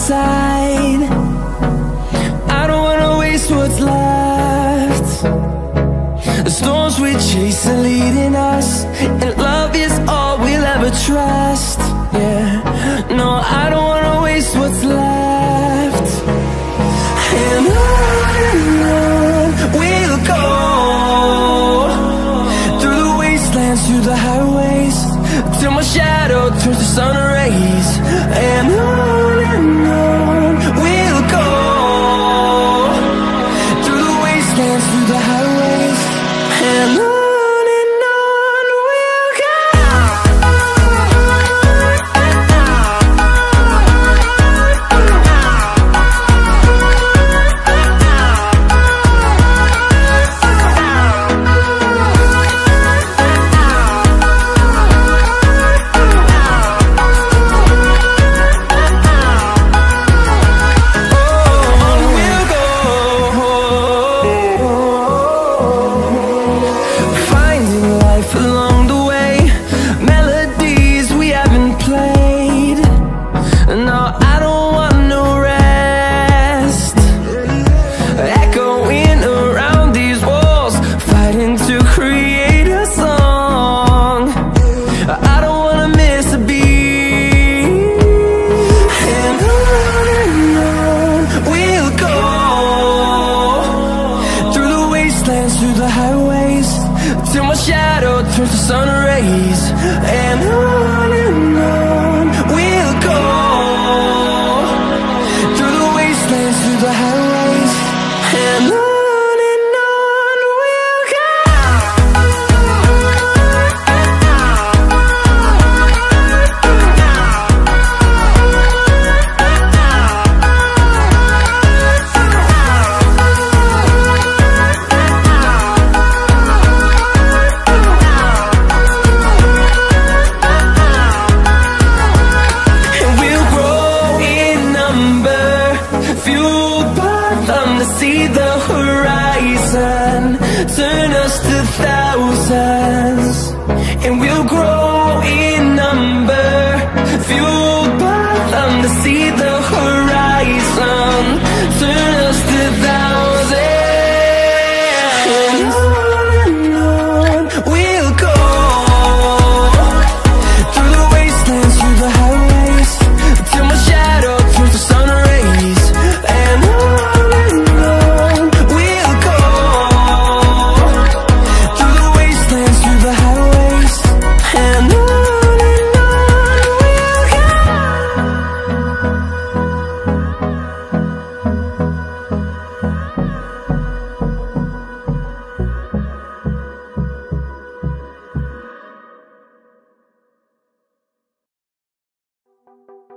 side. I don't wanna waste what's left. The storms we chase are leading us, and love is all we'll ever trust. Yeah, no, I don't wanna waste what's left. And on we'll go, through the wastelands, through the highways, till my shadow turns to sun rays. And on we'll go, through the wastelands, through the highways, and on we'll go. Through the highways, till my shadow turns to sun rays. And on we'll go, through the wastelands, through the highways, and on we'll go. Fueled by them to see the horizon, turn us to thousands, and we'll grow in number. Fueled by them to see the horizon, turn us to thousands, and on we'll go, through the wastelands, through the highways, till my shadow turns to sun rays. And on we'll go, through the wastelands, through the highways, and on we'll go.